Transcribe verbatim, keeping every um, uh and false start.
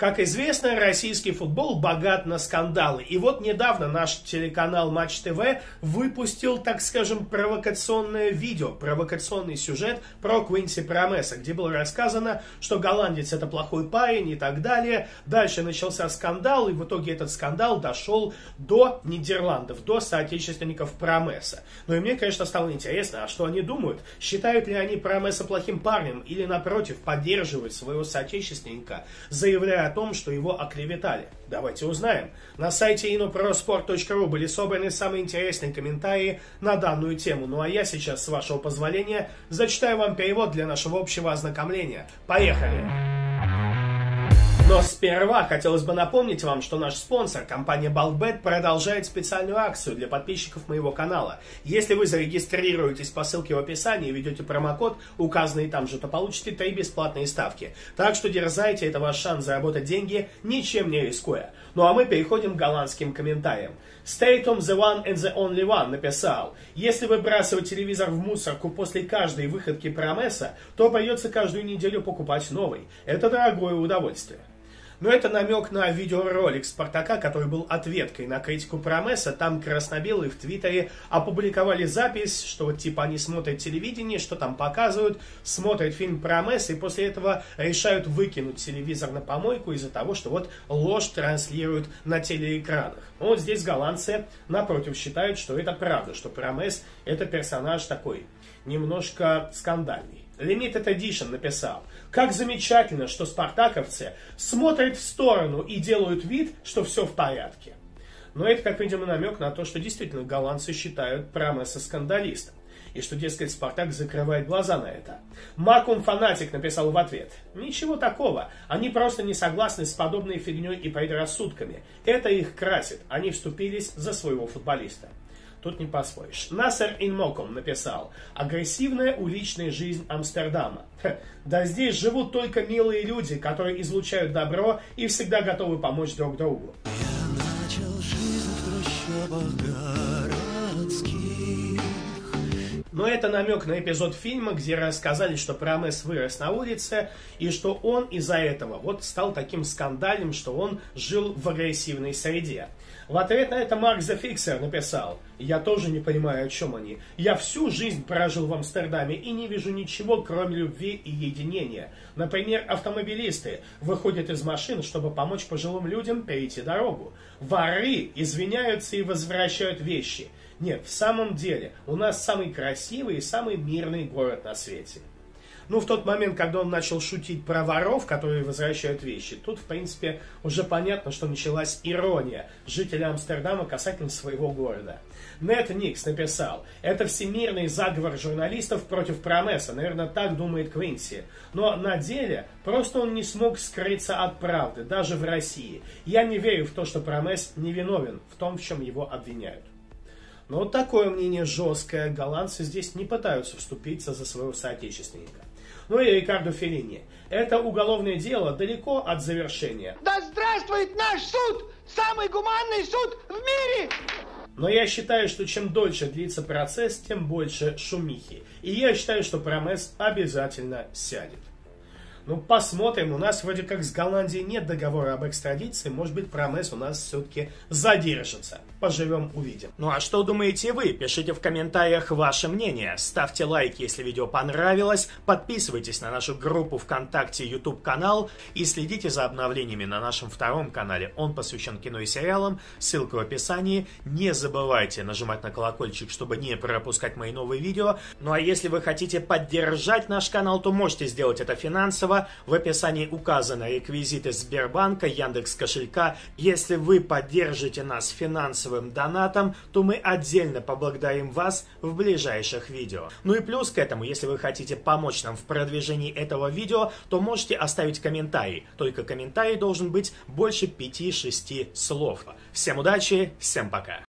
Как известно, российский футбол богат на скандалы. И вот недавно наш телеканал Матч ТВ выпустил, так скажем, провокационное видео, провокационный сюжет про Квинси Промеса, где было рассказано, что голландец это плохой парень и так далее. Дальше начался скандал, и в итоге этот скандал дошел до Нидерландов, до соотечественников Промеса. Ну и мне, конечно, стало интересно, а что они думают? Считают ли они Промеса плохим парнем или, напротив, поддерживают своего соотечественника, заявляя о том, что его оклеветали? Давайте узнаем. На сайте инопроспорт точка ру были собраны самые интересные комментарии на данную тему. Ну а я сейчас, с вашего позволения, зачитаю вам перевод для нашего общего ознакомления. Поехали! Но сперва хотелось бы напомнить вам, что наш спонсор, компания Балбет, продолжает специальную акцию для подписчиков моего канала. Если вы зарегистрируетесь по ссылке в описании и введете промокод, указанный там же, то получите три бесплатные ставки. Так что дерзайте, это ваш шанс заработать деньги, ничем не рискуя. Ну а мы переходим к голландским комментариям. Statum the one and the only one написал: если выбрасывать телевизор в мусорку после каждой выходки Промеса, то придется каждую неделю покупать новый. Это дорогое удовольствие. Но это намек на видеоролик Спартака, который был ответкой на критику Промеса. Там красно-белые в Твиттере опубликовали запись, что вот типа они смотрят телевидение, что там показывают, смотрят фильм Промес, и после этого решают выкинуть телевизор на помойку из-за того, что вот ложь транслируют на телеэкранах. Но вот здесь голландцы, напротив, считают, что это правда, что Промес это персонаж такой немножко скандальный. Limited Edition написал: как замечательно, что спартаковцы смотрят в сторону и делают вид, что все в порядке. Но это, как видимо, намек на то, что действительно голландцы считают Промеса скандалистом. И что, дескать, Спартак закрывает глаза на это. Макум Фанатик написал в ответ: ничего такого, они просто не согласны с подобной фигней и предрассудками. Это их красит, они вступились за своего футболиста. Тут не поспоришь. Насер Инмоком написал: агрессивная уличная жизнь Амстердама. Ха, да здесь живут только милые люди, которые излучают добро и всегда готовы помочь друг другу. Я начал жизнь в трущобах городских. Но это намек на эпизод фильма, где рассказали, что Промес вырос на улице, и что он из-за этого вот стал таким скандальным, что он жил в агрессивной среде. В ответ на это Марк The Fixer написал: я тоже не понимаю, о чем они. Я всю жизнь прожил в Амстердаме и не вижу ничего, кроме любви и единения. Например, автомобилисты выходят из машин, чтобы помочь пожилым людям перейти дорогу. Воры извиняются и возвращают вещи. Нет, в самом деле, у нас самый красивый и самый мирный город на свете. Ну, в тот момент, когда он начал шутить про воров, которые возвращают вещи, тут, в принципе, уже понятно, что началась ирония жителя Амстердама касательно своего города. Нет Никс написал: это всемирный заговор журналистов против Промеса, наверное, так думает Квинси. Но на деле просто он не смог скрыться от правды, даже в России. Я не верю в то, что Промес невиновен в том, в чем его обвиняют. Но вот такое мнение жесткое. Голландцы здесь не пытаются вступиться за своего соотечественника. Ну и Рикардо Феллини: это уголовное дело далеко от завершения. Да здравствует наш суд! Самый гуманный суд в мире! Но я считаю, что чем дольше длится процесс, тем больше шумихи. И я считаю, что Промес обязательно сядет. Ну, посмотрим. У нас вроде как с Голландией нет договора об экстрадиции. Может быть, Промес у нас все-таки задержится. Поживем, увидим. Ну а что думаете вы? Пишите в комментариях ваше мнение. Ставьте лайки, если видео понравилось. Подписывайтесь на нашу группу ВКонтакте, YouTube канал. И следите за обновлениями на нашем втором канале. Он посвящен кино и сериалам. Ссылка в описании. Не забывайте нажимать на колокольчик, чтобы не пропускать мои новые видео. Ну а если вы хотите поддержать наш канал, то можете сделать это финансово. В описании указаны реквизиты Сбербанка, Яндекс.Кошелька. Если вы поддержите нас финансовым донатом, то мы отдельно поблагодарим вас в ближайших видео. Ну и плюс к этому, если вы хотите помочь нам в продвижении этого видео, то можете оставить комментарий. Только комментарий должен быть больше пяти-шести слов. Всем удачи, всем пока!